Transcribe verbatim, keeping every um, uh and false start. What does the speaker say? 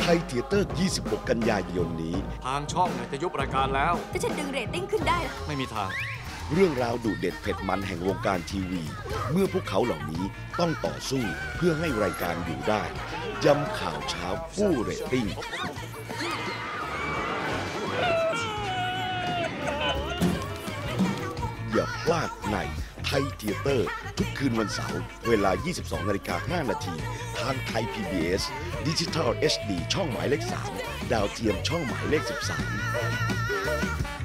ไทยเธียเตอร์ ยี่สิบหก กันยายนนี้ทางช่องเนี่ยจะยุบรายการแล้วถ้าฉันดึงเรตติ้งขึ้นได้ล่ะไม่มีทางเรื่องราวดุเด็ดเผ็ดมันแห่งวงการทีวี เมื่อพวกเขาเหล่านี้ต้องต่อสู้เพื่อให้รายการอยู่ได้ยำข่าวเช้าฟู่เรตติ้งอย่าพลาดในไทยเธียเตอร์ทุกคืนวันเสาร์เวลา ยี่สิบสองนาฬิกาห้านาทีทางไทย พี บี เอส Digital เอช ดี ช่องหมายเลขสามดาวเทียมช่องหมายเลขสิบสาม